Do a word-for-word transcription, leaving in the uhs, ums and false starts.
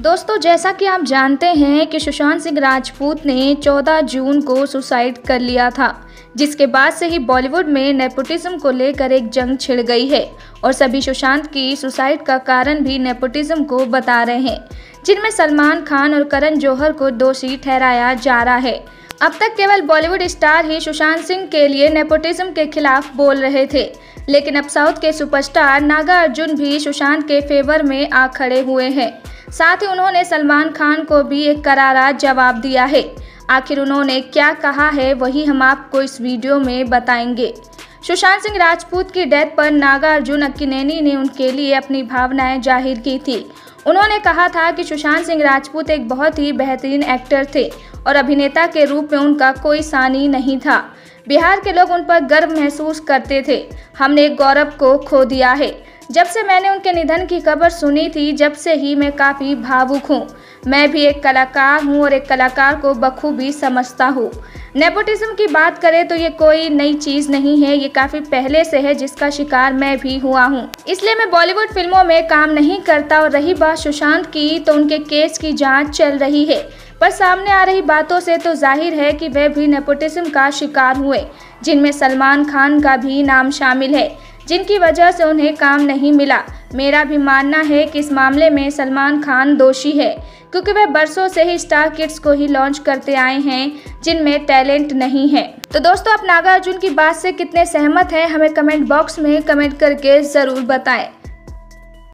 दोस्तों, जैसा कि आप जानते हैं कि सुशांत सिंह राजपूत ने चौदह जून को सुसाइड कर लिया था, जिसके बाद से ही बॉलीवुड में नेपोटिज्म को लेकर एक जंग छिड़ गई है और सभी सुशांत की सुसाइड का कारण भी नेपोटिज्म को बता रहे हैं, जिनमें सलमान खान और करण जौहर को दोषी ठहराया जा रहा है। अब तक केवल बॉलीवुड स्टार ही सुशांत सिंह के लिए नेपोटिज्म के खिलाफ बोल रहे थे, लेकिन अब साउथ के सुपरस्टार नागार्जुन भी सुशांत के फेवर में आ खड़े हुए हैं। साथ ही उन्होंने सलमान खान को भी एक करारा जवाब दिया है। आखिर उन्होंने क्या कहा है, वही हम आपको इस वीडियो में बताएंगे। सुशांत सिंह राजपूत की डेथ पर नागार्जुन अक्किनेनी ने उनके लिए अपनी भावनाएं जाहिर की थी। उन्होंने कहा था कि सुशांत सिंह राजपूत एक बहुत ही बेहतरीन एक्टर थे और अभिनेता के रूप में उनका कोई सानी नहीं था। बिहार के लोग उन पर गर्व महसूस करते थे। हमने एक गौरव को खो दिया है। जब से मैंने उनके निधन की खबर सुनी थी, जब से ही मैं काफ़ी भावुक हूँ। मैं भी एक कलाकार हूँ और एक कलाकार को बखूबी समझता हूँ। नेपोटिज्म की बात करें तो ये कोई नई चीज़ नहीं है, ये काफ़ी पहले से है, जिसका शिकार मैं भी हुआ हूँ। इसलिए मैं बॉलीवुड फिल्मों में काम नहीं करता। और रही बात सुशांत की, तो उनके केस की जाँच चल रही है, पर सामने आ रही बातों से तो जाहिर है कि वे भी नेपोटिज्म का शिकार हुए, जिनमें सलमान खान का भी नाम शामिल है, जिनकी वजह से उन्हें काम नहीं मिला। मेरा भी मानना है कि इस मामले में सलमान खान दोषी है, क्योंकि वे बरसों से ही स्टार किड्स को ही लॉन्च करते आए हैं, जिनमें टैलेंट नहीं है। तो दोस्तों, आप नागार्जुन की बात से कितने सहमत हैं, हमें कमेंट बॉक्स में कमेंट करके ज़रूर बताएं।